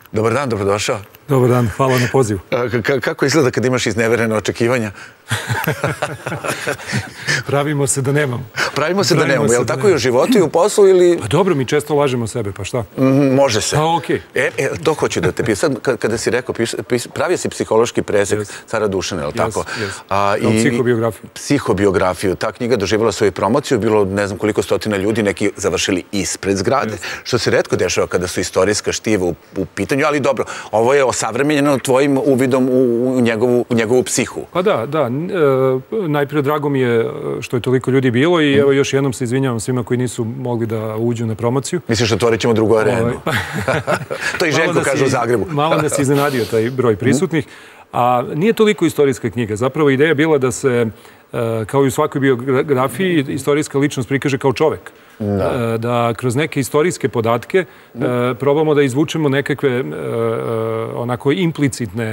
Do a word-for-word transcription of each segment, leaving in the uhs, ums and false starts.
Dobar dan, dobrodošao. Dobar dan, hvala na pozivu. Kako izgleda kad imaš izneverene očekivanja? Pravimo se da nemamo. Pravimo se da nemamo. Je li tako i u životu i u poslu ili... Pa dobro, mi često lažemo sebe, pa šta? Može se. Pa okej. To hoću da te pijem. Sad kada si rekao, pravio si psihološki presek cara Dušana, je li tako? Jes, jes. Psihobiografiju. Psihobiografiju. Ta knjiga doživjela svoju promociju, bilo ne znam koliko stotina ljudi, neki završili ispred zgrade, što se retko dešava kada su istorijska štiva u pitanju, ali dobro, ovo je osavremenjeno tvojim uvidom u njegovu psihu. Pa da, da. Najprije drago mi je što je toliko ljudi bilo i evo još jednom se izvinjavam svima koji nisu mogli da uđu na promociju. Misliš, otvorit ćemo drugu arenu? To i Željko kaže u Zagrebu. Malo nas iznenadio taj broj prisutnih. A nije toliko istorijska knjiga. Zapravo ideja je bila da se, kao i u svakoj biografiji, istorijska ličnost prikaže kao čovek. Da kroz neke istorijske podatke probamo da izvučemo nekakve onako implicitne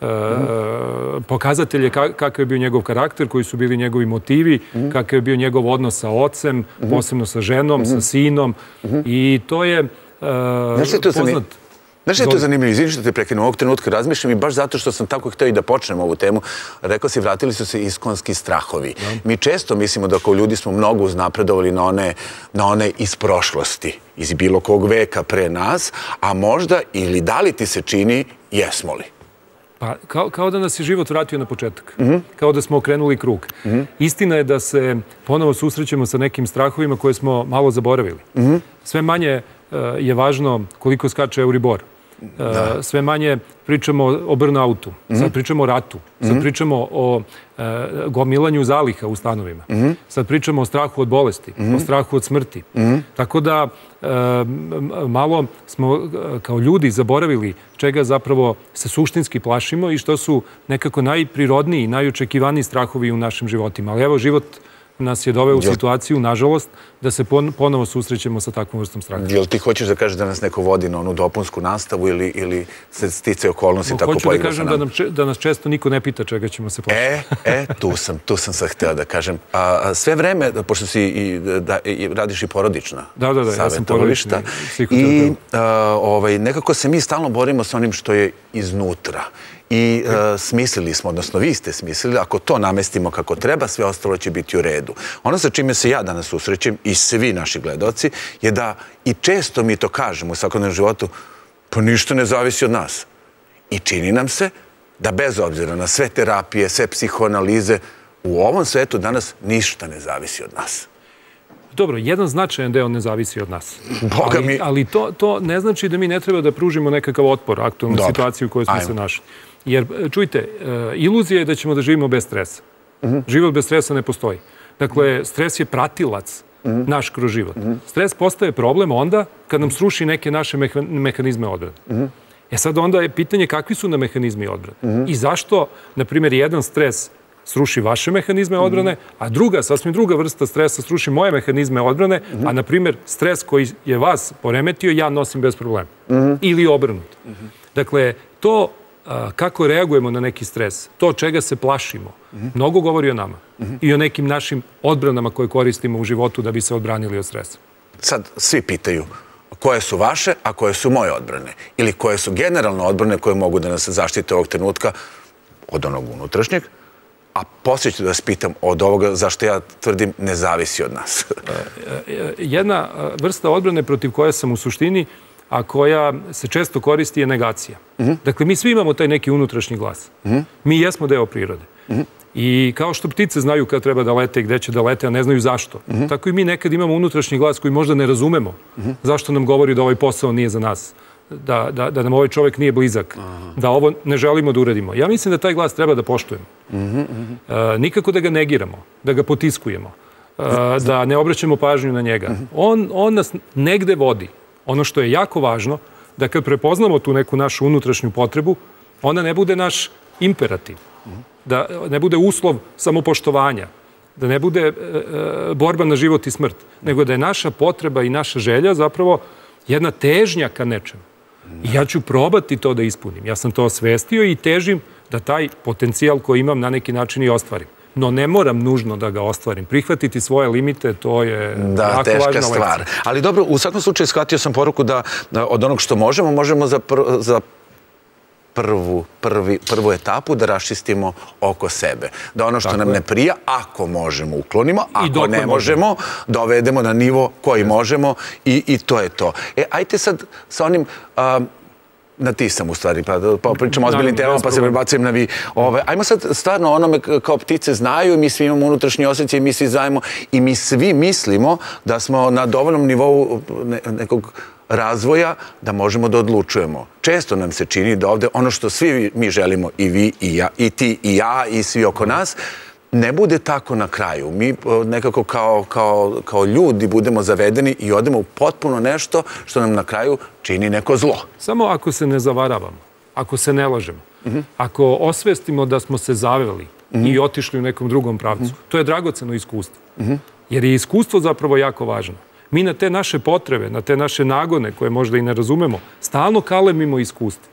pokazatelje kakav je bio njegov karakter, koji su bili njegovi motivi, kakav je bio njegov odnos sa ocem, posebno sa ženom, sa sinom. I to je poznat... Znaš što je to zanimljivo? Izvini što te prekinem, ovog trenutka razmišljam i baš zato što sam tako hteo i da počnem ovu temu, rekao si, vratili su se iskonski strahovi. Mi često mislimo da kao ljudi smo mnogo uznapredovali na one iz prošlosti, iz bilo kog veka pre nas, a možda ili da li ti se čini, jesmo li? Pa, kao da nas je život vratio na početak. Kao da smo okrenuli krug. Istina je da se ponovo susrećemo sa nekim strahovima koje smo malo zaboravili. Sve manje je važno koliko skače Euribor. Sve manje pričamo o burnoutu, sad pričamo o ratu, sad pričamo o gomilanju zaliha u stanovima, sad pričamo o strahu od bolesti, o strahu od smrti. Tako da malo smo kao ljudi zaboravili čega zapravo se suštinski plašimo i što su nekako najprirodniji, najočekivaniji strahovi u našim životima. Ali evo, život nas je doveo u situaciju, nažalost, da se ponovo susrećemo sa takvom vrstom straha. Jel ti hoćeš da kažeš da nas neko vodi na onu dopunsku nastavu ili se stice okolnosti tako podigra sa nama? Hoću da kažem da nas često niko ne pita čega ćemo se plašiti. E, e, tu sam, tu sam sad hteo da kažem. Sve vreme, pošto si radiš i porodična Da, da, da, ja sam porodični psihoterapeut. I nekako se mi stalno borimo sa onim što je iznutra. I smislili smo, odnosno vi ste smislili, ako to namestimo kako treba, sve ostalo će biti u redu. Ono sa čime se ja danas susrećem i svi naši gledaoci je da i često mi to kažemo u svakodnevnom životu, pa ništa ne zavisi od nas. I čini nam se da bez obzira na sve terapije, sve psihoanalize, u ovom svetu danas ništa ne zavisi od nas. Dobro, jedan značajan deo ne zavisi od nas. Boga mi... Ali to ne znači da mi ne treba da pružimo nekakav otpor aktualnu situaciju u kojoj smo se našli. Jer, čujte, iluzija je da ćemo da živimo bez stresa. Život bez stresa ne postoji. Dakle, stres je pratilac naš kroz život. Stres postaje problem onda kad nam sruši neke naše mehanizme odbrane. E sad onda je pitanje kakvi su nam mehanizmi odbrane. I zašto, na primjer, jedan stres sruši vaše mehanizme odbrane, a druga, sasvim druga vrsta stresa sruši moje mehanizme odbrane, a, na primjer, stres koji je vas poremetio, ja nosim bez problema. Ili obrnuto. Dakle, to kako reagujemo na neki stres, to čega se plašimo, mnogo govori o nama i o nekim našim odbranama koje koristimo u životu da bi se odbranili od stresa. Sad svi pitaju koje su vaše, a koje su moje odbrane. Ili koje su generalno odbrane koje mogu da nas zaštite ovog trenutka od onog unutrašnjeg, a poslije ću da vas pitam od ovoga zašto ja tvrdim ne zavisi od nas. Jedna vrsta odbrane protiv koje sam u suštini, a koja se često koristi, je negacija. Dakle, mi svi imamo taj neki unutrašnji glas. Mi jesmo deo prirode. I kao što ptice znaju kad treba da lete i gde će da lete, a ne znaju zašto, tako i mi nekad imamo unutrašnji glas koji možda ne razumemo zašto nam govori da ovaj posao nije za nas, da nam ovaj čovjek nije blizak, da ovo ne želimo da uradimo. Ja mislim da taj glas treba da poštujemo. Nikako da ga negiramo, da ga potiskujemo, da ne obraćamo pažnju na njega. On nas negde vodi. Ono što je jako važno, da kad prepoznamo tu neku našu unutrašnju potrebu, ona ne bude naš imperativ, da ne bude uslov samopoštovanja, da ne bude borba na život i smrt, nego da je naša potreba i naša želja zapravo jedna težnja ka nečemu. I ja ću probati to da ispunim. Ja sam to osvestio i težim da taj potencijal koji imam na neki način i ostvarim. no ne moram nužno da ga ostvarim. Prihvatiti svoje limite, to je jako važna lekcija. Da, teška stvar. Ali dobro, u svakom slučaju shvatio sam poruku da od onog što možemo, možemo za, pr za prvu, prvi, prvu etapu da raščistimo oko sebe. Da ono što Tako nam je. ne prija, ako možemo, uklonimo, ako ne možemo, dovedemo na nivo koji yes. možemo i, i to je to. E, ajte sad sa onim... Um, na ti sam u stvari, pa, pa pričamo o ozbiljnim temama, pa se prebacujem na vi. Ove, ajmo sad stvarno onome kao ptice znaju, mi svi imamo unutrašnji osjećaj, mi svi znajemo i mi svi mislimo da smo na dovoljnom nivou ne, nekog razvoja da možemo da odlučujemo. Često nam se čini da ovde ono što svi mi želimo, i vi, i ja, i ti, i ja, i svi oko nas, ne bude tako na kraju. Mi nekako kao, kao, kao ljudi budemo zavedeni i odemo u potpuno nešto što nam na kraju čini neko zlo. Samo ako se ne zavaravamo, ako se ne lažemo, uh-huh. ako osvestimo da smo se zaveli uh-huh. i otišli u nekom drugom pravcu, uh-huh. to je dragoceno iskustvo. Uh-huh. Jer je iskustvo zapravo jako važno. Mi na te naše potrebe, na te naše nagone, koje možda i ne razumemo, stalno kalemimo iskustvo.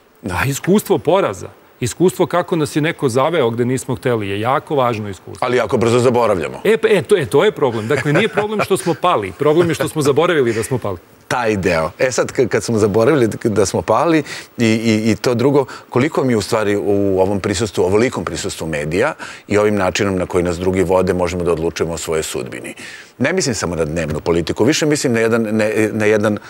A iskustvo poraza, iskustvo kako nas je neko zaveo gde nismo hteli je jako važno iskustvo. Ali jako brzo zaboravljamo. E, e, to, e, to je problem. Dakle, nije problem što smo pali. Problem je što smo zaboravili da smo pali. Taj deo. E sad, kad smo zaboravili da smo pali i, i, i to drugo, koliko mi u stvari u ovom prisustvu, ovolikom prisustvu medija i ovim načinom na koji nas drugi vode možemo da odlučujemo o svojoj sudbini. Ne mislim samo na dnevnu politiku, više mislim na jedan, ne, na jedan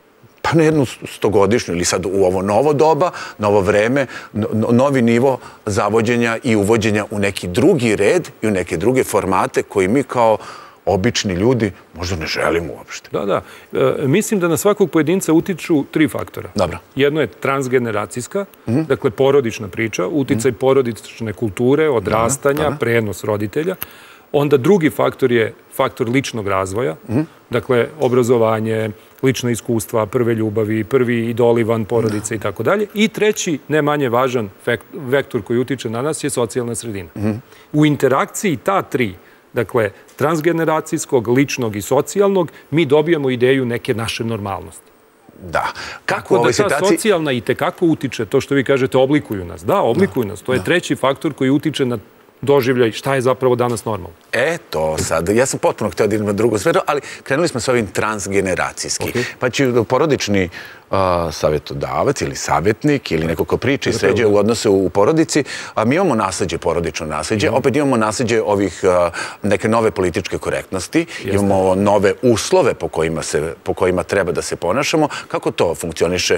pa na jednu stogodišnju ili sad u ovo novo doba, novo vreme, novi nivo zavođenja i uvođenja u neki drugi red i u neke druge formate koji mi kao obični ljudi možda ne želimo uopšte. Da, da. E, mislim da na svakog pojedinca utiču tri faktora. Dobro. Jedno je transgeneracijska, mm-hmm. dakle porodična priča, uticaj mm-hmm. porodične kulture, odrastanja, Dobro. prenos roditelja. Onda drugi faktor je faktor ličnog razvoja, mm-hmm. dakle obrazovanje, lična iskustva, prve ljubavi, prvi idoli van porodice i tako dalje. I treći, ne manje važan vektor koji utiče na nas je socijalna sredina. Mm-hmm. U interakciji ta tri, dakle transgeneracijskog, ličnog i socijalnog, mi dobijamo ideju neke naše normalnosti. Da. Kako da ta situaciji... socijalna i tekako utiče, to što vi kažete, oblikuju nas. Da, oblikuju da. nas. To je da. treći faktor koji utiče na doživljaj šta je zapravo danas normalno. Eto, sad, ja sam potpuno htio da idem na drugu sferu, ali krenuli smo s ovim transgeneracijski. Okay. Pa će porodični uh, savjetodavac ili savjetnik ili neko ko priča i sređuje u odnose u porodici, a mi imamo nasleđe, porodično nasleđe, mm. opet imamo nasleđe ovih uh, neke nove političke korektnosti, Jeste. imamo nove uslove po kojima, se, po kojima treba da se ponašamo. Kako to funkcioniše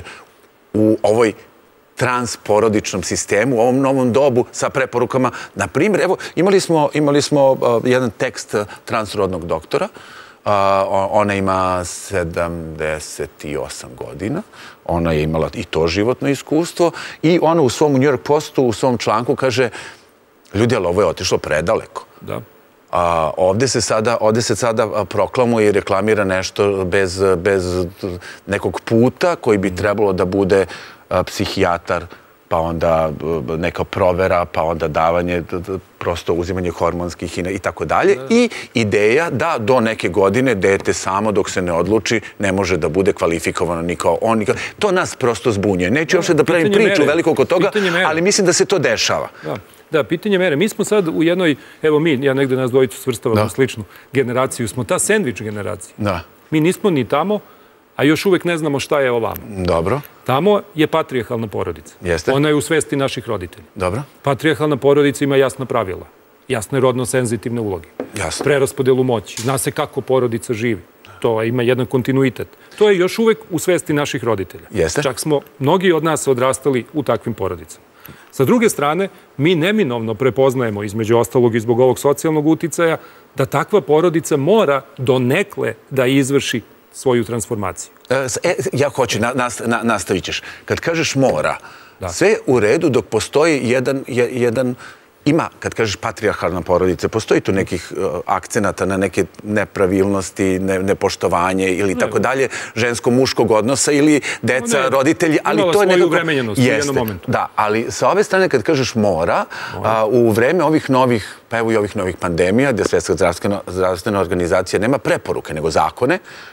u ovoj transporodičnom sistemu, u ovom novom dobu sa preporukama? Na primjer, evo, imali smo, imali smo uh, jedan tekst transrodnog doktora. Uh, ona ima sedamdeset osam godina. Ona je imala i to životno iskustvo. I ona u svom New York Postu, u svom članku kaže, ljudi, ali ovo je otišlo predaleko. Da. A, ovde se sada, ovde se sada proklamuje i reklamira nešto bez, bez nekog puta koji bi trebalo da bude a, psihijatar, pa onda neka provera, pa onda davanje, prosto uzimanje hormonskih i tako dalje. I ideja da do neke godine dete samo dok se ne odluči ne može da bude kvalifikovano ni kao on. Ni kao... To nas prosto zbunjuje. Neću uopšte da pravim priču veliko oko toga, ali mislim da se to dešava. Da. Da, pitanje mere. Mi smo sad u jednoj, evo mi, ja negde nas dvojicu svrstavamo sličnu generaciju, smo ta sendvič generacija. Da. Mi nismo ni tamo, a još uvek ne znamo šta je ovamo. Dobro. Tamo je patrijarhalna porodica. Jeste. Ona je u svesti naših roditelja. Dobro. Patrijarhalna porodica ima jasna pravila, jasne rodno-senzitivne uloge. Jasno. Preraspodelu moći. Zna se kako porodica živi. To ima jedan kontinuitet. To je još uvek u svesti naših roditelja. Jeste. Čak smo, mnogi od nas odrastali u takvim porodicama. Sa druge strane, mi neminovno prepoznajemo, između ostalog i zbog ovog socijalnog uticaja, da takva porodica mora donekle da izvrši svoju transformaciju. E, ja hoću, na, na, nastavit ćeš. Kad kažeš mora, da. Sve u redu dok postoji jedan, jedan ima, kad kažeš patrijarhalna porodica, postoji tu nekih uh, akcenata na neke nepravilnosti, ne, nepoštovanje ili ne, tako dalje, žensko-muškog odnosa ili deca, ne, roditelji, ali to je nekako... Imala svoju jednom momentu. Da, ali sa ove strane kad kažeš mora, mora. Uh, u vreme ovih novih, pa evo i ovih novih pandemija, gdje Svjetska zdravstvena, zdravstvena organizacija nema preporuke, nego zakone,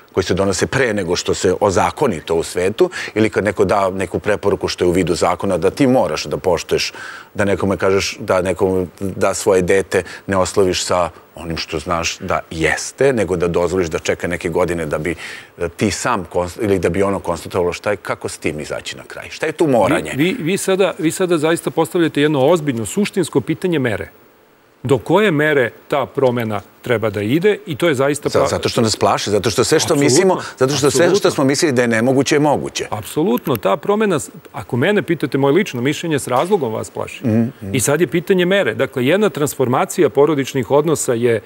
koji se donose pre nego što se ozakoni to u svetu, ili kad neko da neku preporuku što je u vidu zakona, da ti moraš da poštuješ, da nekome kažeš, da nekome da svoje dete ne osloviš sa onim što znaš da jeste, nego da dozvoliš da čeka neke godine da bi ti sam, ili da bi ono konstatovalo šta je, kako s tim izaći na kraj. Šta je tu moranje? Vi, vi, sada, vi sada zaista postavljate jedno ozbiljno, suštinsko pitanje mere. Do koje mere ta promena treba da ide i to je zaista... Zato što nas plaši, zato što sve što mislimo, zato što sve što smo mislili da je nemoguće je moguće. Apsolutno, ta promena, ako mene pitate moje lično mišljenje, s razlogom vas plaši. I sad je pitanje mere. Dakle, jedna transformacija porodičnih odnosa je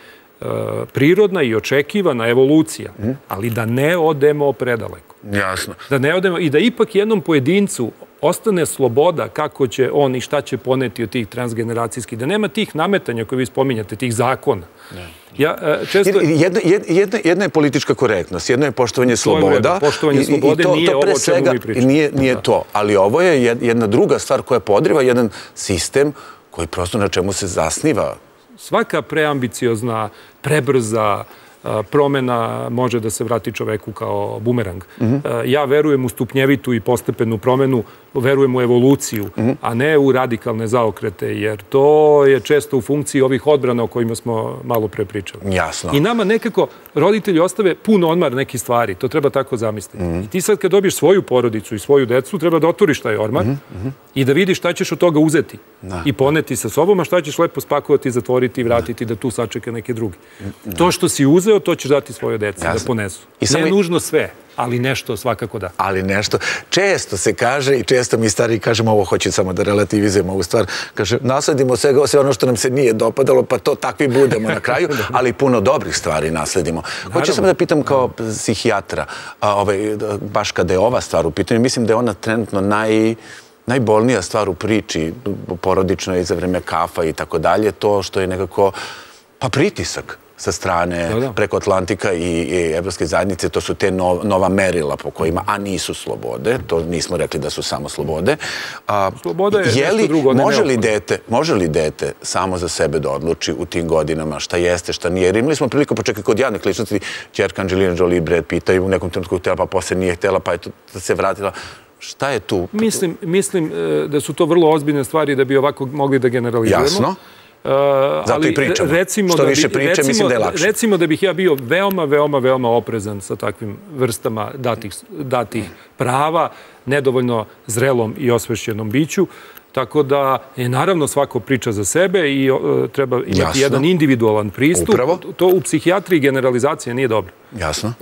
prirodna i očekivana evolucija, ali da ne odemo predaleko. Jasno. Da ne odemo i da ipak jednom pojedincu ostane sloboda kako će on i šta će poneti od tih transgeneracijskih, da nema tih nametanja koje vi spominjate, tih zakona. Ja, često... jedno, jedno, jedno je politička korektnost, jedno je poštovanje sloboda. Poštovanje slobode nije ovo o čemu mi pričamo. Nije, nije to, ali ovo je jedna druga stvar koja podriva jedan sistem koji prosto na čemu se zasniva. Svaka preambiciozna, prebrza promena može da se vrati čoveku kao bumerang. Ja verujem u stupnjevitu i postepenu promenu, verujem u evoluciju, a ne u radikalne zaokrete, jer to je često u funkciji ovih odbrana o kojima smo malo pre pričali. Jasno. I nama nekako roditelji ostave pun ormar nekih stvari, to treba tako zamisliti. I ti sad kad dobiješ svoju porodicu i svoju decu, treba da otvoriš taj ormar i da vidiš šta ćeš od toga uzeti i poneti sa sobom, a šta ćeš lepo spakovati, zatvoriti i vratiti da tu sačeka neke drugi. To što si uzeo, to ćeš dati svoje deci da ponesu. Ne nužno sve, ali nešto svakako da. Ali nešto. Često se kaže i često mi stariji kažemo, ovo hoću samo da relativizujemo ovu stvar, kaže, nasledimo sve ono što nam se nije dopadalo, pa to takvi budemo na kraju, ali puno dobrih stvari nasledimo. Hoću samo da pitam kao psihijatra, baš kada je ova stvar u pitanju, mislim da je ona trenutno naj... najbolnija stvar u priči, porodično i za vreme kafa i tako dalje, to što je nekako, pa pritisak sa strane preko Atlantika i evropske zajednice, to su te nova merila po kojima, a nisu slobode, to nismo rekli da su samo slobode. Sloboda je nešto drugo. Može li dete samo za sebe da odluči u tim godinama šta jeste, šta nije? Jer imali smo priliku počekati kod javnih ličnosti, ćerka Angelina Jolie i Brad Pitta i u nekom trenutku htjela, pa posle nije htjela, pa je se vratila. Šta je tu? Mislim da su to vrlo ozbiljne stvari da bi ovako mogli da generalizujemo. Jasno. Zato i pričamo. Što više priče, mislim da je lakše. Recimo da bih ja bio veoma, veoma, veoma oprezan sa takvim vrstama datih prava, nedovoljno zrelom i osvešćenom biću. Tako da je naravno svako priča za sebe i treba imati jedan individualan pristup. To u psihijatriji generalizacija nije dobro. Jasno.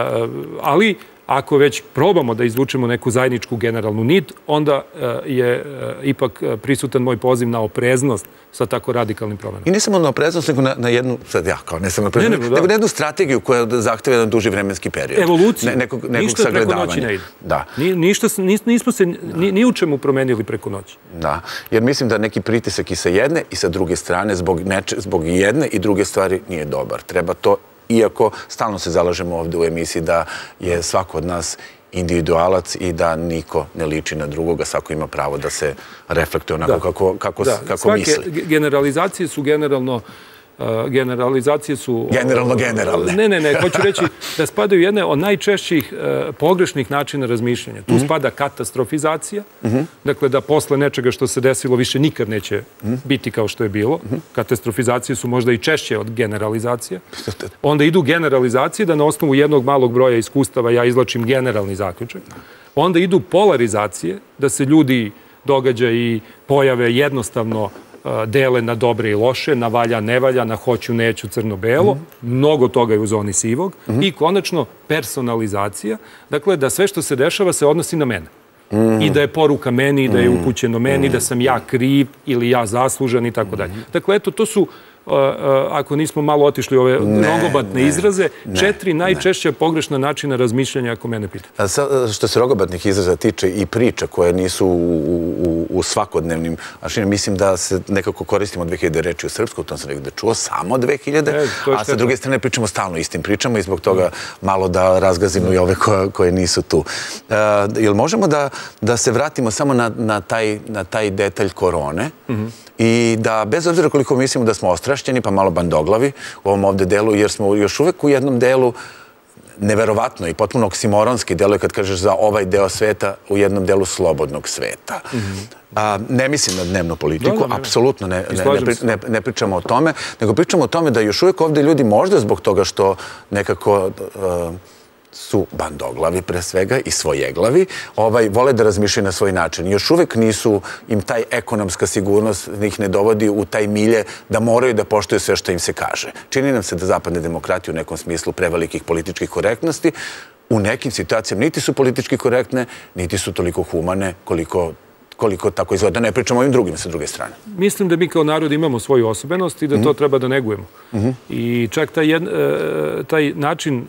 Ali ako već probamo da izvučemo neku zajedničku generalnu nit, onda je ipak prisutan moj poziv na opreznost sa tako radikalnim promenama. I ne samo na opreznost, nego na jednu, sad ja kao ne samo na opreznost, nego na jednu strategiju koja zahteva jedan duži vremenski period. Evoluciju. Ništa preko noći ne ide. Da. Nismo se ni u čemu promenili preko noći. Da. Jer mislim da neki pritisak i sa jedne i sa druge strane zbog jedne i druge stvari nije dobar. Treba to, iako stalno se zalažemo ovdje u emisiji da je svako od nas individualac i da niko ne liči na drugoga, svako ima pravo da se reflektuje onako kako misli. Svake generalizacije su generalno generalizacije su... Generalno generalne. Ne, ne, ne. Hoću reći da spadaju jedne od najčešćih pogrešnih načina razmišljanja. Tu spada katastrofizacija. Dakle, da posle nečega što se desilo više nikad neće biti kao što je bilo. Katastrofizacije su možda i češće od generalizacije. Onda idu generalizacije da na osnovu jednog malog broja iskustava ja izlačim generalni zaključak. Onda idu polarizacije da se ljudi, događaji i pojave jednostavno dele na dobre i loše, na valja, ne valja, na hoću, neću, crno-belo. Mnogo toga je u zoni sivog. I konačno personalizacija. Dakle, da sve što se dešava se odnosi na mene. I da je poruka meni, da je upućeno meni, da sam ja kriv ili ja zaslužan i tako dalje. Dakle, eto, to su, ako nismo malo otišli ove rogobatne izraze, četiri najčešća pogrešna načina razmišljanja, ako mene pita. Što se rogobatnih izraza tiče i priča koje nisu u svakodnevnim, mislim da se nekako koristimo dve hiljade reči u srpsku, to sam nekada čuo, samo dve hiljade, a sa druge strane pričamo stalno istim pričama i zbog toga malo da razgazimo i ove koje nisu tu. Jel možemo da se vratimo samo na taj detalj korone i da, bez obzira koliko mislimo da smo ostrašćeni, pa malo bandoglavi u ovom ovde delu, jer smo još uvek u jednom delu neverovatno i potpuno oksimoronski deluje kad kažeš za ovaj deo sveta u jednom delu slobodnog sveta. Ne mislim na dnevnu politiku, apsolutno ne pričamo o tome, nego pričamo o tome da još uvijek ovdje ljudi možda zbog toga što nekako su bandoglavi pre svega i svojeglavi, vole da razmišljaju na svoj način. Još uvijek nisu, im taj ekonomska sigurnost ih ne dovodi u taj milje da moraju da poštuju sve što im se kaže. Čini nam se da zapadne demokratije u nekom smislu prevelikih političkih korektnosti u nekim situacijama niti su politički korektne, niti su toliko humane koliko koliko tako izgleda. Ne pričamo o ovim drugim sa druge strane. Mislim da mi kao narod imamo svoju osobenost i da to treba da negujemo. I čak taj način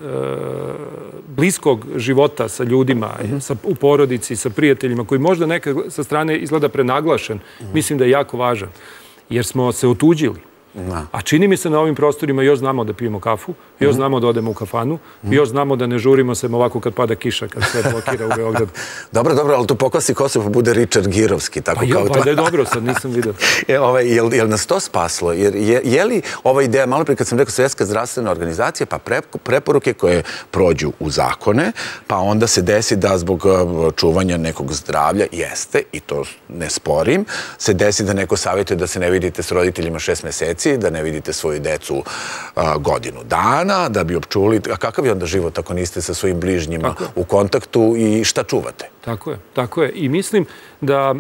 bliskog života sa ljudima, u porodici, sa prijateljima, koji možda nekad sa strane izgleda prenaglašen, mislim da je jako važan. Jer smo se otuđili. A čini mi se na ovim prostorima još znamo da pijemo kafu, još znamo da odemo u kafanu, još znamo da ne žurimo se ovako kad pada kiša, kad sve blokira u Beogradu. Dobro, dobro, ali tu pokvasi Kosovo bude Richard Girovski, tako kao to. Pa da je dobro, sad nisam vidio. Je li nas to spaslo? Je li ova ideja, malo prije kad sam rekao Svjetska zdravstvena organizacija, pa preporuke koje prođu u zakone, pa onda se desi da zbog čuvanja nekog zdravlja, jeste, i to ne sporim, se desi da neko savjetuje da se ne vidite s roditeljima šest meseci, da ne vidite svoju decu godinu dana, da bi opčuli. A kakav je onda život ako niste sa svojim bližnjima u kontaktu i šta čuvate? Tako je, tako je. I mislim da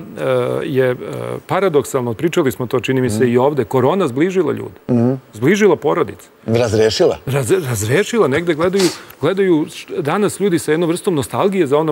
je paradoksalno, pričali smo to, čini mi se i ovde, korona zbližila ljude. Zbližila porodice. Razrešila? Razrešila. Negde gledaju danas ljudi sa jednom vrstom nostalgije za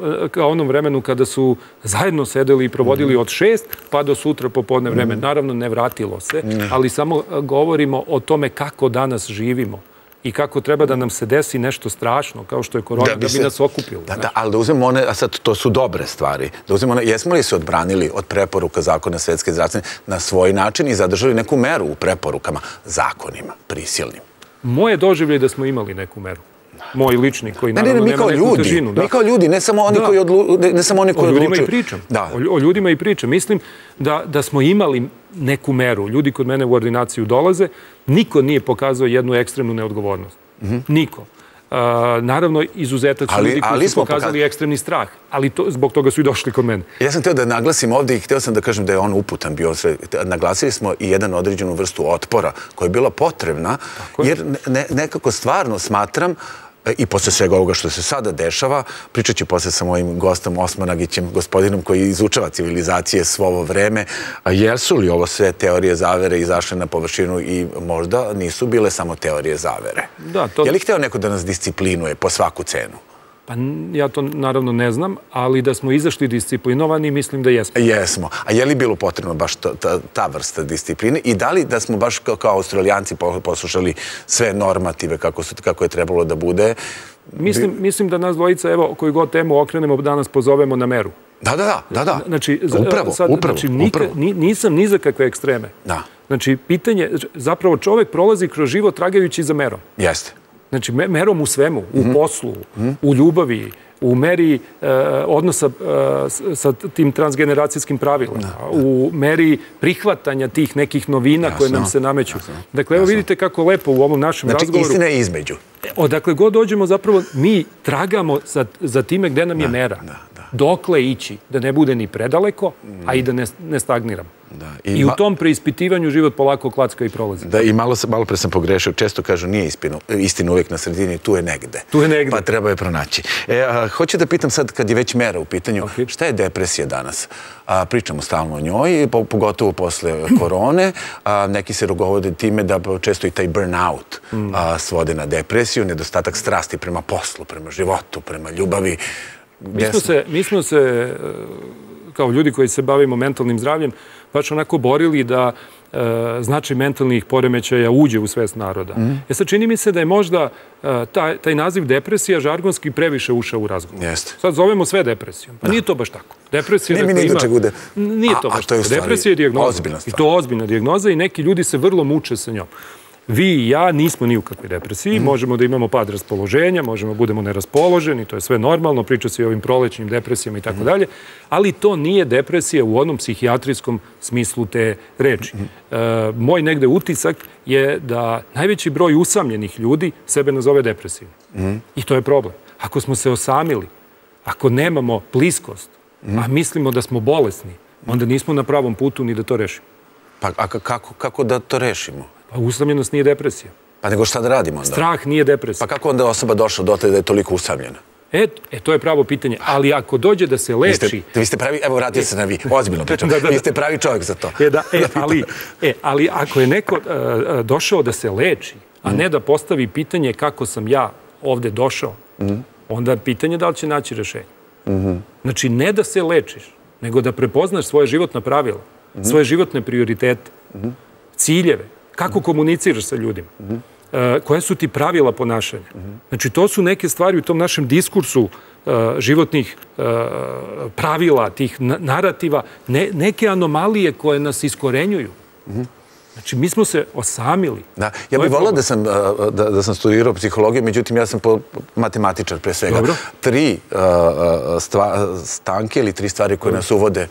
onom vremenu kada su zajedno sedeli i provodili od šest pa do sutra popodne vreme. Naravno, ne vratilo se, ali samo govorimo o tome kako danas živimo i kako treba da nam se desi nešto strašno, kao što je korona, da bi nas okupilo. Da, ali da uzmemo one, a sad to su dobre stvari, da uzmemo one, jesmo li se odbranili od preporuka zakona Svetske zdravstvene na svoj način i zadržali neku meru u preporukama, zakonima, prisilnim? Moje doživlje je da smo imali neku meru. Moj lični, koji naravno nema neku težinu. Mi kao ljudi, ne samo oni koji odlučuju. O ljudima i pričam. O ljudima i pričam. Mislim da smo imali neku meru. Ljudi kod mene u ordinaciju dolaze, niko nije pokazao jednu ekstremnu neodgovornost. Niko. Naravno, izuzetak su ljudi koji su pokazali ekstremni strah, ali zbog toga su i došli kod mene. Ja sam htio da naglasim ovdje i htio sam da kažem da je on uputan bio sve. Naglasili smo i jedan određenu vrstu otpora koja je bila potrebna, jer nekako stvarno smatram i posle svega ovoga što se sada dešava, pričat ću posle sa mojim gostom Osmanagićem, gospodinom koji izučava civilizacije svo ovo vreme, jesu li ovo sve teorije zavere izašle na površinu i možda nisu bile samo teorije zavere? Je li hteo neko da nas disciplinuje po svaku cenu? Pa ja to naravno ne znam, ali da smo izašli disciplinovani, mislim da jesmo. Jesmo. A je li bilo potrebno baš ta vrsta discipline i da li da smo baš kao Australijanci poslušali sve normative kako je trebalo da bude? Mislim da nas dvojica, evo, koju god temu okrenemo, danas pozovemo na meru. Da, da, da, da. Upravo, upravo. Nisam ni za kakve ekstreme. Znači, pitanje, zapravo čovek prolazi kroz život tragajući za merom. Jeste. Znači, merom u svemu, u poslu, u ljubavi, u meri odnosa sa tim transgeneracijskim pravilima, u meri prihvatanja tih nekih novina koje nam se nameću. Dakle, evo vidite kako lepo u ovom našem razgovoru... Znači, istina je između. Odakle god dođemo, zapravo, mi tragamo za time gde nam je mera. Dokle ići, da ne bude ni predaleko, a i da ne stagniramo. I u tom preispitivanju život polako klacka i prolazi. Da, i malo pre sam pogrešio. Često kažu, nije istina uvijek na sredini, tu je negde. Tu je negde. Pa treba je pronaći. Hoću da pitam sad, kad je već mera u pitanju, šta je depresija danas? Pričamo stalno o njoj, pogotovo posle korone. Neki se rukovode time da često i taj burnout svode na depresiju, nedostatak strasti prema poslu, prema životu, prema ljubavi. Mi smo se, kao ljudi koji se bavimo mentalnim zdravljem, baš onako borili da značaj mentalnih poremećaja uđe u svest naroda. E sad čini mi se da je možda taj naziv depresija žargonski previše ušao u razgovor. Sad zovemo sve depresijom. Pa nije to baš tako. Depresija ima... Nije to baš tako. Depresija je dijagnoza. I to ozbiljna dijagnoza i neki ljudi se vrlo muče sa njom. vi i ja nismo ni u kakvoj depresiji, možemo da imamo pad raspoloženja, možemo da budemo neraspoloženi, to je sve normalno, priča se i o ovim prolećnim depresijama i tako dalje, ali to nije depresija u onom psihijatrijskom smislu te reči. Moj negde utisak je da najveći broj usamljenih ljudi sebe nazove depresivni. I to je problem. Ako smo se osamili, ako nemamo bliskost, a mislimo da smo bolesni, onda nismo na pravom putu ni da to rešimo. Pa kako da to rešimo? Pa usamljenost nije depresija. Pa nego šta da radimo onda? Strah nije depresija. Pa kako onda osoba došla do te da je toliko usamljena? E, to je pravo pitanje. Ali ako dođe da se leči... Vi ste pravi, evo vratio se na vi, ozbiljno pričam. Vi ste pravi čovjek za to. Ali ako je neko došao da se leči, a ne da postavi pitanje kako sam ja ovde došao, onda je pitanje da li će naći rešenje. Znači, ne da se lečiš, nego da prepoznaš svoje životna pravila, svoje životne prioritete, ciljeve, kako komuniciraš sa ljudima, koje su ti pravila ponašanja. Znači, to su neke stvari u tom našem diskursu životnih pravila, tih narativa, neke anomalije koje nas iskorenjuju. Znači, mi smo se osamili. Da, ja bih volao da sam studirao psihologiju, međutim, ja sam matematičar pre svega. Tri stanke ili tri stvari koje nas uvode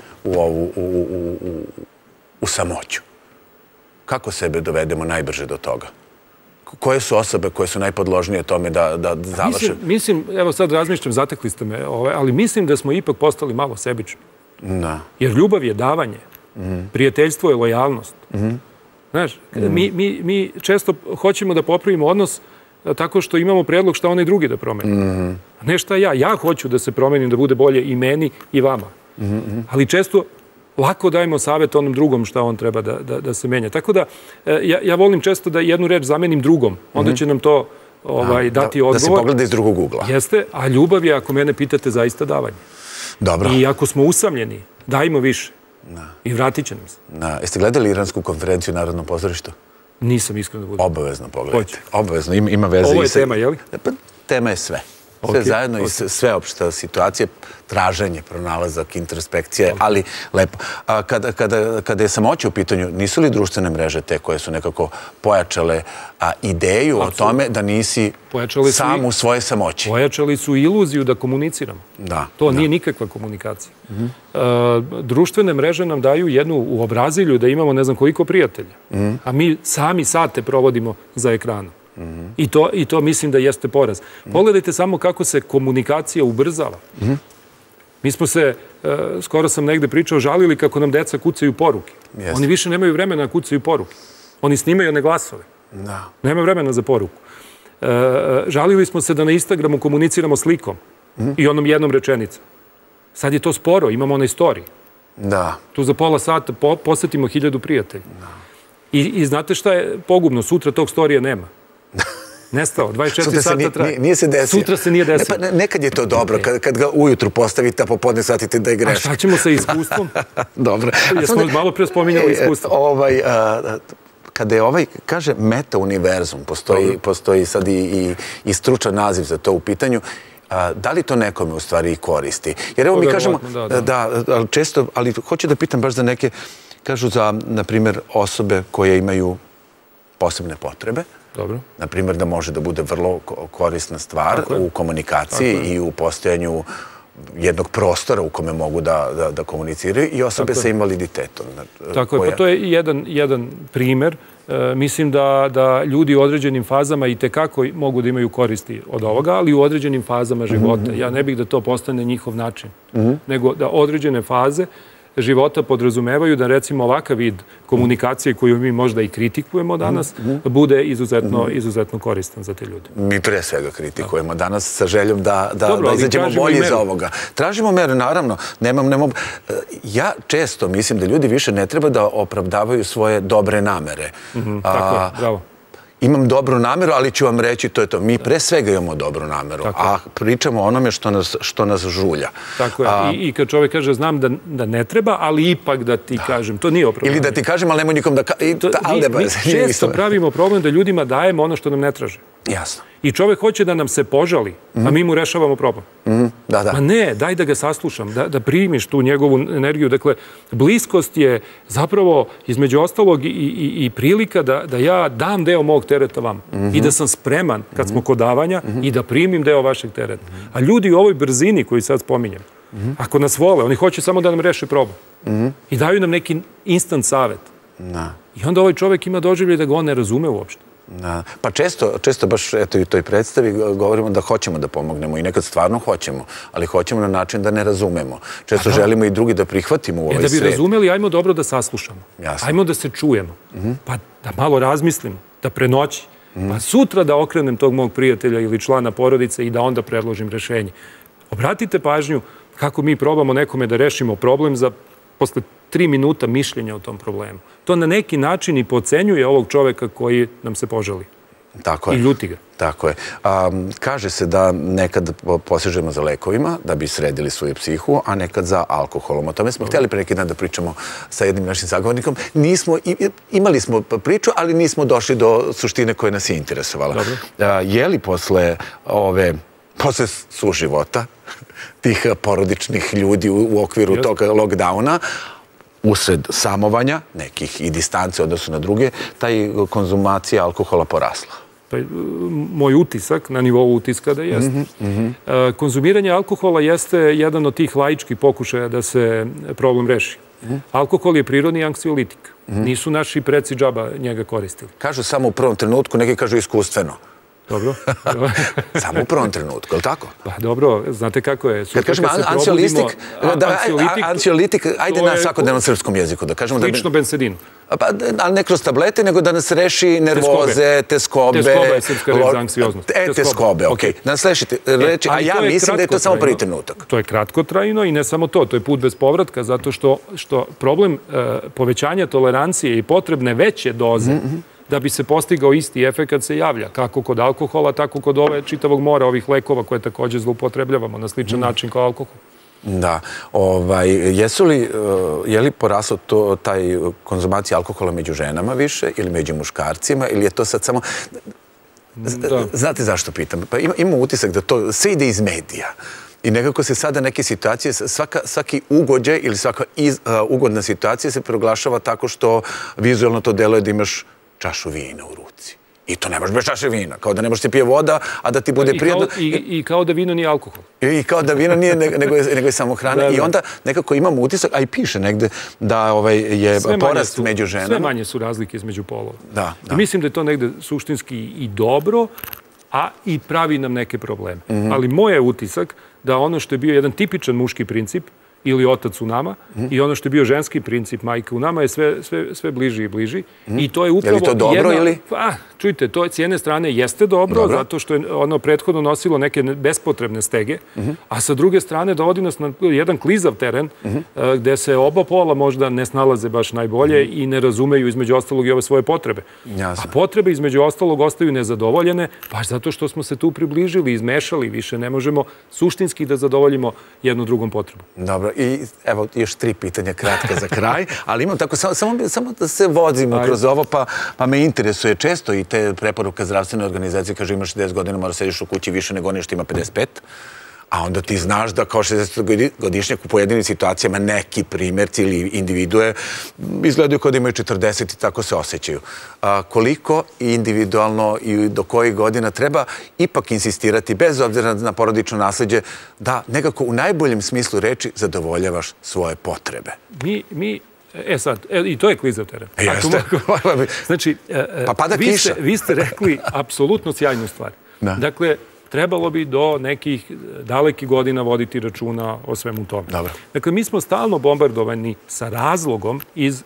u samoću. Kako sebe dovedemo najbrže do toga? Koje su osobe koje su najpodložnije tome da završe? Mislim, evo sad razmišljam, zatekli ste me, ali mislim da smo ipak postali malo sebični. Da. Jer ljubav je davanje, prijateljstvo je lojalnost. Znaš, mi često hoćemo da popravimo odnos tako što imamo predlog šta onaj drugi da promeni. A ne šta ja. Ja hoću da se promenim, da bude bolje i meni i vama. Ali često lako dajemo savjet onom drugom šta on treba da se menja. Tako da, ja volim često da jednu reč zamenim drugom. Onda će nam to dati odgovor. Da se pogleda iz drugog ugla. Jeste, a ljubav je, ako mene pitate, zaista davanje. Dobro. I ako smo usamljeni, dajmo više. I vratit će nam se. Jeste gledali iransku konferenciju u Narodnom pozorištu? Nisam iskreno da budem. Obavezno pogledajte. Obavezno, ima veze. Ovo je tema, je li? Tema je sve. Sve zajedno i sveopšta situacija, traženje, pronalazak, introspekcija, ali lepo. Kada je samoća u pitanju, nisu li društvene mreže te koje su nekako pojačale ideju o tome da nisi sam u svoje samoći? Pojačali su iluziju da komuniciramo. Da. To nije nikakva komunikacija. Društvene mreže nam daju jednu u obrazilju da imamo ne znam koliko prijatelja, a mi sami sate provodimo za ekranom. I to mislim da jeste poraz. Pogledajte samo kako se komunikacija ubrzava. Mi smo se, skoro sam negde pričao, žalili kako nam deca kucaju poruke. Oni više nemaju vremena da kucaju poruke. Oni snimaju one glasove. Nema vremena za poruku. Žalili smo se da na Instagramu komuniciramo slikom i onom jednom rečenicom. Sad je to sporo, imamo onaj story. Tu za pola sata posetimo hiljadu prijatelja. I znate šta je pogubno? Sutra tog storija nema. Nestao, dvadeset četiri sata traje. Nije se desio. Sutra se nije desio. Nekad je to dobro, kad ga ujutru postavite, a popodne shvatite da je greška. A šta ćemo sa iskustvom? Dobro. Jesmo malo pre spominjali iskustvo. Kada je ovaj, kaže, meta-univerzum, postoji sad i stručan naziv za to u pitanju, da li to nekome u stvari koristi? Jer evo mi kažemo, da, često, ali hoću da pitam baš za neke, kažu za, na primjer, osobe koje imaju posebne potrebe, na primjer da može da bude vrlo korisna stvar u komunikaciji i u postojanju jednog prostora u kome mogu da komuniciraju i osobe sa invaliditetom. Tako je, pa to je jedan primer. Mislim da ljudi u određenim fazama i tekako mogu da imaju koristi od ovoga, ali u određenim fazama života. Ja ne bih da to postane njihov način, nego da određene faze života podrazumevaju da, recimo, ovakav vid komunikacije koju mi možda i kritikujemo danas, bude izuzetno koristan za te ljude. Mi pre svega kritikujemo danas sa željom da izađemo bolji iz ovoga. Tražimo mere, naravno. Ja često mislim da ljudi više ne treba da opravdavaju svoje dobre namere. Tako je, bravo. Imam dobru nameru, ali ću vam reći, to je to. Mi pre svega imamo dobru nameru, a pričamo o onome što nas žulja. Tako je. I kad čovjek kaže, znam da ne treba, ali ipak da ti kažem, to nije opravdanje. Ili da ti kažem, ali nemoj nikom da... Mi često pravimo problem da ljudima dajemo ono što nam ne traže. Jasno. I čovjek hoće da nam se požali, a mi mu rešavamo problem. Da, da. Ma ne, daj da ga saslušam, da primiš tu njegovu energiju. Dakle, bliskost je zapravo između ostalog i prilika da ja dam deo mog tereta vama. I da sam spreman, kad smo kod davanja, i da primim deo vašeg tereta. A ljudi u ovoj brzini koju sad spominjem, ako nas vole, oni hoće samo da nam reše problem. I daju nam neki instant savjet. I onda ovaj čovjek ima doživlje da ga on ne razume uopšte. Pa često, često baš eto i u toj predstavi govorimo da hoćemo da pomognemo i nekad stvarno hoćemo, ali hoćemo na način da ne razumemo. Često želimo i drugi da prihvatimo u ovaj svet. Da bi razumeli, ajmo dobro da saslušamo. Ajmo da se čujemo. Pa da malo razmislimo, da prenoći. Pa sutra da okrenem tog mog prijatelja ili člana porodice i da onda predložim rešenje. Obratite pažnju kako mi probamo nekome da rešimo problem za posle tri minuta mišljenja o tom problemu. To na neki način i pocenjuje ovog čoveka koji nam se požali. Tako je. I ljuti ga. Tako je. Kaže se da nekad posežemo za lekovima da bi sredili svoju psihu, a nekad za alkoholom. O tome smo htjeli pre neki dan da pričamo sa jednim našim sagovornikom. Nismo, imali smo priču, ali nismo došli do suštine koja nas je interesovala. Je li posle ove, posle suživota, tih porodičnih ljudi u okviru tog lockdowna, usred samovanja, nekih i distance odnosno na druge, taj konzumacija alkohola porasla? Pa, moj utisak, na nivou utiska da jeste. Konzumiranje alkohola jeste jedan od tih laičkih pokušaja da se problem reši. Alkohol je prirodni anksiolitik. Nisu naši preci džaba njega koristili. Kažu samo u prvom trenutku, neki kažu iskustveno. Dobro. Samo u prvom trenutku, je li tako? Pa dobro, znate kako je. Kad kažemo anksiolitik, anksiolitik, ajde na svakodnevnom srpskom jeziku da kažemo. Slično bensedinu. Ali ne kroz tablete, nego da nas reši nervoze, teskobe. Teskoba je srpska reč za anksioznost. E, teskobe, okej. Da nas lešite reči, a ja mislim da je to samo prvi trenutak. To je kratkotrajno i ne samo to, to je put bez povratka, zato što problem povećanja tolerancije i potrebne veće doze da bi se postigao isti efekt se javlja, kako kod alkohola, tako kod ove čitavog mora ovih lekova koje također zloupotrebljavamo na sličan način kao alkohol. Da. Jesu li, je li poraslo taj konzumacija alkohola među ženama više ili među muškarcima ili je to sad samo... Znate zašto pitam? Pa imam utisak da to sve ide iz medija. I nekako se sada neke situacije, svaki ugođaj ili svaka ugodna situacija se proglašava tako što vizualno to deluje da imaš čašu vina u ruci. I to ne možeš bez čaše vina. Kao da ne možeš ti pije voda, a da ti bude prijedno. I kao da vino nije alkohol. I kao da vino nije, nego je samo hrana. I onda nekako imamo utisak, a i piše negde, da je porast među ženama. Sve manje su razlike između polova. I mislim da je to negde suštinski i dobro, a i pravi nam neke probleme. Ali moj je utisak da ono što je bio jedan tipičan muški princip, ili otac u nama, i ono što je bio ženski princip majke u nama je sve bliži i bliži. I to je upravo... Je li to dobro ili? Čujte, to s jedne strane jeste dobro, zato što je ono prethodno nosilo neke bespotrebne stege, a sa druge strane dovodi nas na jedan klizav teren gde se oba pola možda ne snalaze baš najbolje i ne razumeju između ostalog i ove svoje potrebe. A potrebe između ostalog ostaju nezadovoljene, baš zato što smo se tu približili, izmešali, više ne možemo suštinski da zadovoljimo jednu drugom potrebu. Dobro. I evo još tri pitanja kratka za kraj, ali imam tako, samo da se vozimo kroz ovo, pa me interesuje često i te preporuke zdravstvene organizacije, kaže imaš šezdeset godina, mora sediš u kući više nego nešto ima pedeset pet, a onda ti znaš da kao šezdesetogodišnjak u pojedinim situacijama neki primjerci ili individue izgledaju kao da imaju četrdeset i tako se osjećaju. Koliko individualno i do kojih godina treba ipak insistirati, bez obzira na porodično nasljeđe, da nekako u najboljem smislu reči zadovoljavaš svoje potrebe? Mi, mi, e sad, i to je klizav teren. Jeste. Znači, vi ste rekli apsolutno sjajnu stvar. Dakle, trebalo bi do nekih dalekih godina voditi računa o svemu tome. Dakle, mi smo stalno bombardovani sa razlogom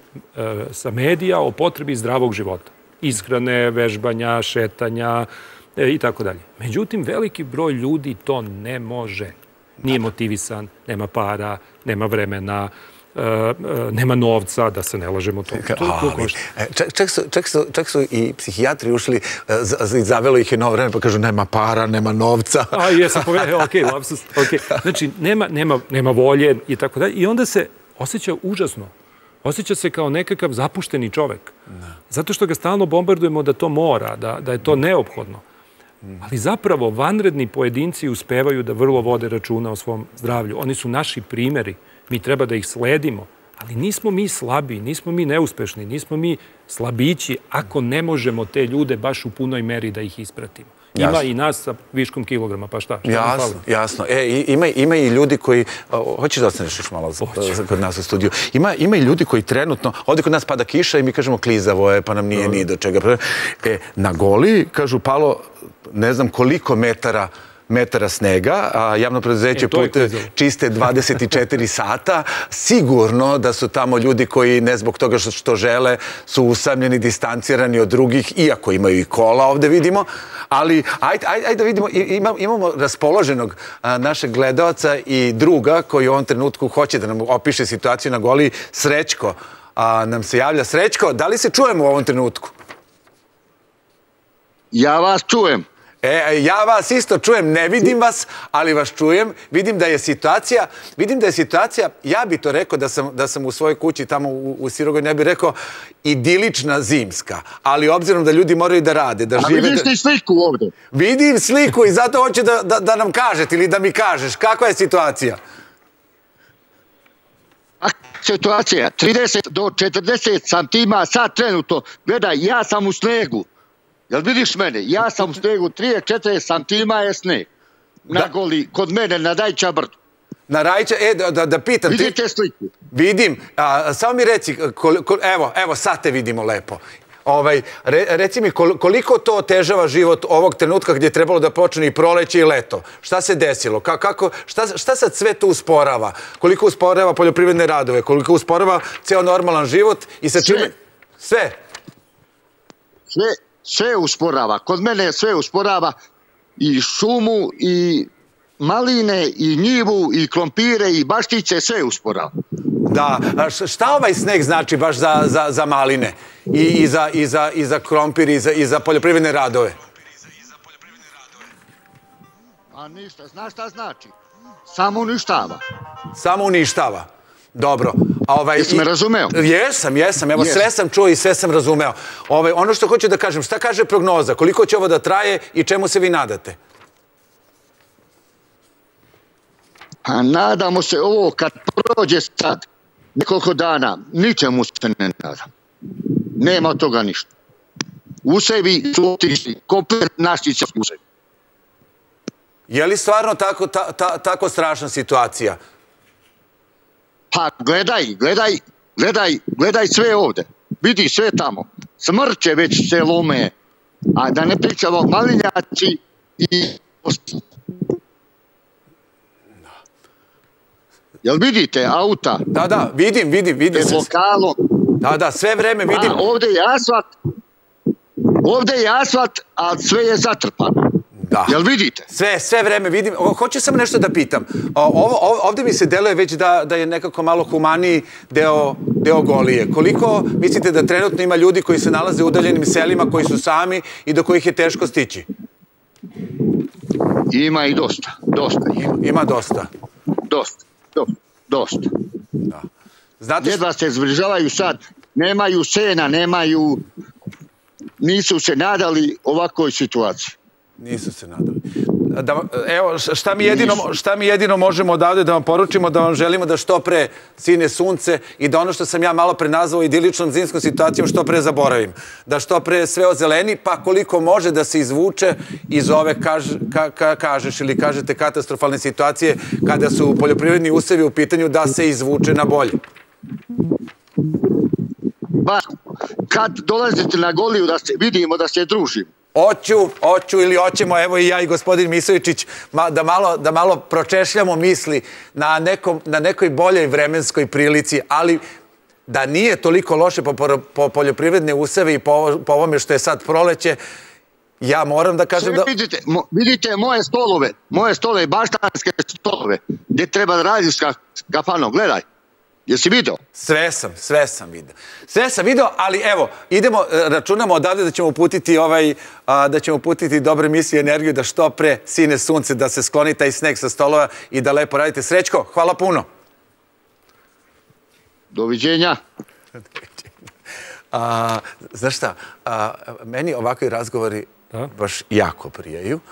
sa medija o potrebi zdravog života. Ishrane, vežbanja, šetanja i tako dalje. Međutim, veliki broj ljudi to ne može. Nije motivisan, nema para, nema vremena, nema novca, da se ne lažemo to. Čak su i psihijatri ušli, zavelo ih je novo vreme, pa kažu nema para, nema novca. A, jesam povedao, okej, lapsus, okej. Znači, nema volje i tako dalje. I onda se osjeća užasno. Osjeća se kao nekakav zapušteni čovek. Zato što ga stalno bombardujemo da to mora, da je to neophodno. Ali zapravo vanredni pojedinci uspevaju da vrlo vode računa o svom zdravlju. Oni su naši primjeri. Mi treba da ih sledimo, Ali nismo mi slabi, nismo mi neuspešni, nismo mi slabići ako ne možemo te ljude baš u punoj meri da ih ispratimo. Ima i nas sa viškom kilograma, pa šta? Jasno, jasno. E, ima i ljudi koji... Hoćeš da ostaneš još malo kod nas u studiju? Ima i ljudi koji trenutno... Ovdje kod nas pada kiša i mi kažemo klizavo je, pa nam nije ni do čega. E, na Goliji, kažu, palo ne znam koliko metara metara snega, a javno preduzeće čiste dvadeset četiri sata. Sigurno da su tamo ljudi koji ne zbog toga što žele su usamljeni, distancirani od drugih, iako imaju i kola, ovdje vidimo. Ali, ajde da vidimo, imamo raspoloženog našeg gledalca i druga koji u ovom trenutku hoće da nam opiše situaciju na Goliji. Srećko nam se javlja. Srećko, da li se čujemo u ovom trenutku? Ja vas čujem. E, ja vas isto čujem, ne vidim vas, ali vas čujem. Vidim da je situacija, vidim da je situacija, ja bi to rekao da sam u svojoj kući tamo u Sirogoj, ne bih rekao idilična zimska, ali obzirom da ljudi moraju da rade, da žive... A vidiš ti sliku ovdje? Vidim sliku i zato hoću da nam kažete ili da mi kažeš kakva je situacija. Situacija, trideset do četrdeset santima sad trenutno, gledaj, ja sam u snegu. Jel vidiš mene? Ja sam u snegu, trideset četrdeset santima je sneg. Na Goli, kod mene, na Rajča brdu. Na Rajča, e, da pitam... Vidite sliku? Vidim. Samo mi reci, evo, evo, sad te vidimo lepo. Reci mi, koliko to otežava život ovog trenutka gdje je trebalo da počne i proleće i leto? Šta se desilo? Šta sad sve to usporava? Koliko usporava poljoprivredne radove? Koliko usporava ceo normalan život? I sa čime... Sve? Sve. Sve usporava. Kod mene sve usporava i šumu, i maline, i njivu, i krompire, i baštice, sve usporava. Da. Šta ovaj sneg znači baš za maline? I za krompir, i za poljoprivredne radove? A ništa. Znaš šta znači? Samo uništava. Samo uništava. Dobro. Jesi me razumeo? Jesam, jesam. Evo, sve sam čuo i sve sam razumeo. Ono što hoću da kažem, šta kaže prognoza? Koliko će ovo da traje i čemu se vi nadate? A nadamo se ovo kad prođe sad nekoliko dana, ničemu se ne nadam. Nema od toga ništa. Usevi su otišli, komplet naši će usevi. Je li stvarno tako strašna situacija? Pa gledaj, gledaj, gledaj, gledaj sve ovdje. Vidi sve tamo. Smrće već se lome. A da ne pričamo malinjaci i... Jel vidite auta? Da, da, vidim, vidim, vidim. Pred lokalom. Da, da, sve vreme vidim. Ovdje je asfalt. Ovdje je asfalt, a sve je zatrpano. Da. Jel vidite? Sve, sve vreme vidim. Hoću samo nešto da pitam. Ovdje mi se deluje već da je nekako malo humaniji deo Golije. Koliko mislite da trenutno ima ljudi koji se nalaze u udaljenim selima, koji su sami i do kojih je teško stići? Ima i dosta. Dosta. Ima dosta? Dosta. Dosta. Jedva se zbližavaju sad. Nemaju sena, nemaju... Nisu se nadali ovakvoj situaciji. Nisu se nadali. Evo, šta mi jedino možemo odavde da vam poručimo, da vam želimo da što pre sine sunce i da ono što sam ja malo pre nazvao idiličnom zimskom situacijom što pre zaboravim. Da što pre sve ozeleni, pa koliko može da se izvuče iz ove, kažeš ili kažete, katastrofalne situacije kada su poljoprivredni usevi u pitanju da se izvuče na bolje. Ba, kad dolazite na Goliju da se vidimo, da se družimo. Oću, oću ili oćemo, evo i ja i gospodin Misovičić, da malo pročešljamo misli na nekoj boljoj vremenskoj prilici, ali da nije toliko loše po poljoprivredne useve i po ovome što je sad proleće, ja moram da kažem da... Vidite moje stolove, moje stolove, baštanske stolove, gdje treba da radiš kafano, gledaj. Jesi vidio? Sve sam, sve sam vidio. Sve sam vidio, ali evo, idemo, računamo odavde da ćemo uputiti ovaj, da ćemo uputiti dobre misije i energiju da što pre sine sunce, da se skloni taj sneg sa stolova i da lepo radite. Srećko, hvala puno. Doviđenja. Znaš šta, meni ovakvi razgovori baš jako prijaju.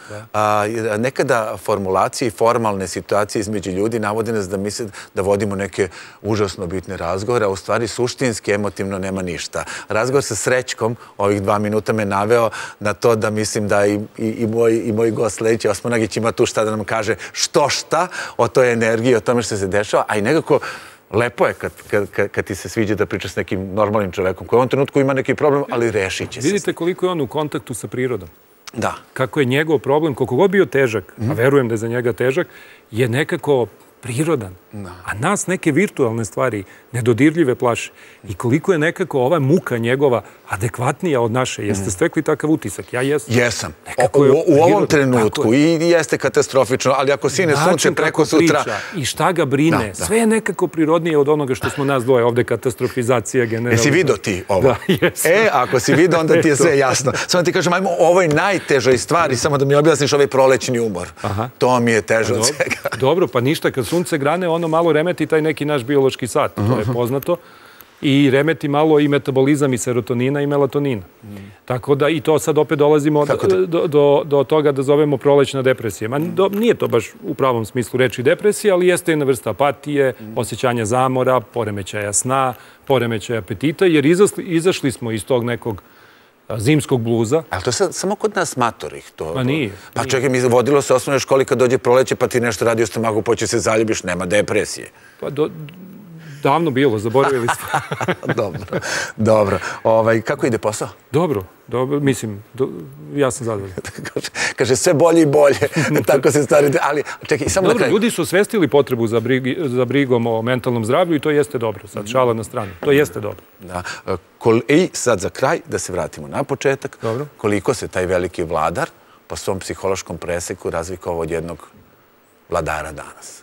Nekada formulacije i formalne situacije između ljudi navode nas da misle da vodimo neke užasno bitne razgovore, a u stvari suštinski, emotivno nema ništa. Razgovor sa Srećkom ovih dva minuta me naveo na to da mislim da i moj gost sledeći Osmanagić ima tu šta da nam kaže što šta o toj energiji, o tome što se dešava, a i nekako lepo je kad ti se sviđa da pričaš s nekim normalnim čovekom koji u ovom trenutku ima neki problem, ali rešit će se. Vidite koliko je on u kontaktu sa prirodom. Da. Kako je njegov problem, koliko god bio težak, a verujem da je za njega težak, je nekako prirodan. A nas neke virtualne stvari, nedodirljive plaše. I koliko je nekako ova muka njegova adekvatnija od naše. Jeste stekli takav utisak? Ja jesam. Jesam. U ovom trenutku i jeste katastrofično, ali ako sine sunce preko sutra... I šta ga brine. Sve je nekako prirodnije od onoga što smo nas dvoje. Ovde katastrofizacija generalno. Jesi vidio ti ovo? Da, jesam. E, ako si vidio, onda ti je sve jasno. Samo ti kažem, ajmo o ovoj najtežoj stvari, samo da mi objasniš ovaj prolećni umor. To mi je teže od svega. Dobro, pa ništa, kad sunce grane, ono malo remeti taj neki naš biološki sat, to je poznato, i remeti malo i metabolizam i serotonina i melatonina. Tako da i to sad opet dolazimo do toga da zovemo prolećna depresija. Nije to baš u pravom smislu reči depresija, ali jeste jedna vrsta apatije, osjećanja zamora, poremećaja sna, poremećaja apetita, jer izašli smo iz tog nekog zimskog bluza. Ali to je samo kod nas matorih. Pa nije. Pa čekaj, mi vodilo se osnovne školi kad dođe proleće pa ti nešto radi u stomaku, poće se zaljubiš, nema depresije. Pa davno bilo, zaboravili smo. Dobro, dobro. Kako ide posao? Dobro, mislim, ja sam zadovoljan. Kaže, sve bolje i bolje, tako se stvari... Ali, čekaj, samo na kraju... Dobro, ljudi su osvestili potrebu za brigom o mentalnom zdravlju i to jeste dobro. Sad, šala na stranu. To jeste dobro. Da. I sad za kraj, da se vratimo na početak, koliko se taj veliki vladar po svom psihološkom preseku razvikao od jednog vladara danas?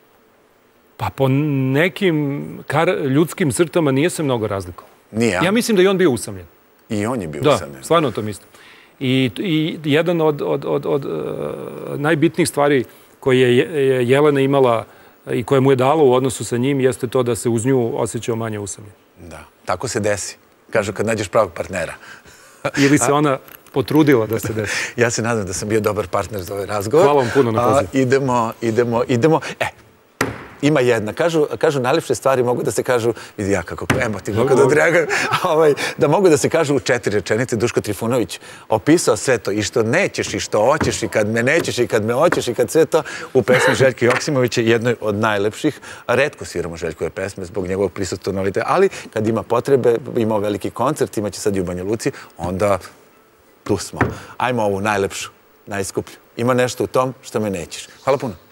Pa po nekim ljudskim crtama nije se mnogo razlikovao. Nije? Ja mislim da je on bio usamljen. I on je bio usamljen? Da, stvarno to mislim. I jedan od najbitnijih stvari koje je Jelena imala i koje mu je dalo u odnosu sa njim jeste to da se uz nju osjećao manje usamljen. Da, tako se desi. Kažu kad nađeš pravog partnera. Ili se ona potrudila da se desi. Ja se nadam da sam bio dobar partner za ovaj razgovor. Hvala vam puno na pozivu. Idemo, idemo, idemo. E, ima jedna. Kažu, najlepše stvari mogu da se kažu, vidi ja kako emotivno kad odreagujem, da mogu da se kažu u četiri rečenice. Duško Trifunović opisao sve to i što nećeš i što hoćeš i kad me nećeš i kad me hoćeš i kad sve to u pesmi Željka Joksimovića, jednoj od najlepših. Retko sviramo Željkove pesme zbog njegovog prisustva novite, ali kad ima potrebe, imao veliki koncert, imaće sad i u Banja Luci, onda tu smo. Ajmo ovu najlepšu, najskuplju. Ima nešto u tom što me nećeš. Hvala puno.